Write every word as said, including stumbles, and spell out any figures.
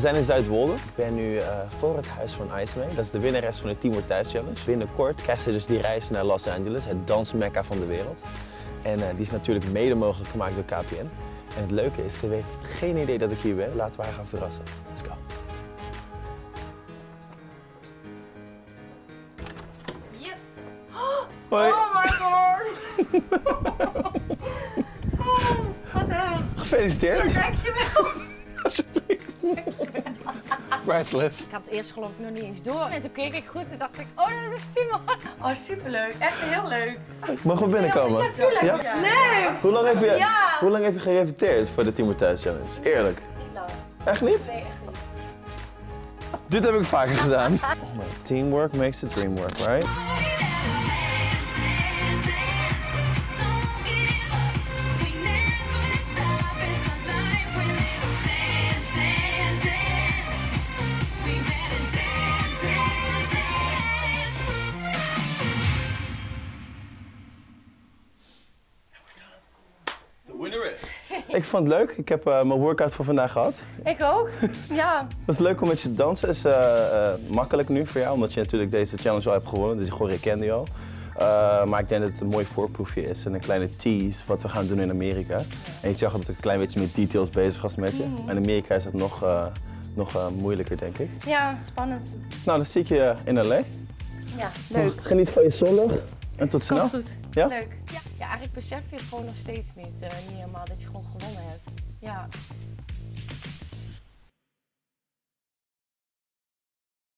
zijn in Zuidwolde. Ik ben nu uh, voor het huis van Ismay. Dat is de winnares van de Team Work Thuis Challenge. Binnenkort krijgt ze dus die reis naar Los Angeles, het dansmekka van de wereld. En uh, die is natuurlijk mede mogelijk gemaakt door K P N. En het leuke is, ze heeft geen idee dat ik hier ben. Laten we haar gaan verrassen. Let's go. Yes! Hoi. Oh my god! Oh, wat erg. Gefeliciteerd. Dankjewel. Alsjeblieft. Priceless. Ik had het eerst geloof ik nog niet eens door. En toen keek ik goed en dacht ik, oh dat is Timo. Oh superleuk, echt heel leuk. Mogen we binnenkomen? Ja, natuurlijk. Ja? Leuk! Hoe lang heb je, Ja. hoe lang heb je gerepeteerd voor de Team Work Thuis Challenge? Eerlijk. Niet lang. Echt niet? Nee, echt niet. Dit heb ik vaker gedaan. Teamwork makes the dream work, right? Ik vond het leuk. Ik heb uh, mijn workout voor vandaag gehad. Ik ook. Ja. Het is leuk om met je te dansen. Het is uh, uh, makkelijk nu voor jou, omdat je natuurlijk deze challenge al hebt gewonnen. Dus gewoon, ik kende je al. Uh, maar ik denk dat het een mooi voorproefje is en een kleine tease wat we gaan doen in Amerika. En je zag dat ik een klein beetje met details bezig was met je. Mm. In Amerika is dat nog, uh, nog uh, moeilijker, denk ik. Ja, spannend. Nou, dan zie ik je in L A. Ja, leuk. Geniet van je zondag en tot snel. Komt goed. Ja? Leuk. Ja. Ja, eigenlijk besef je het gewoon nog steeds niet. Uh, niet helemaal dat je gewoon gewonnen hebt. Ja.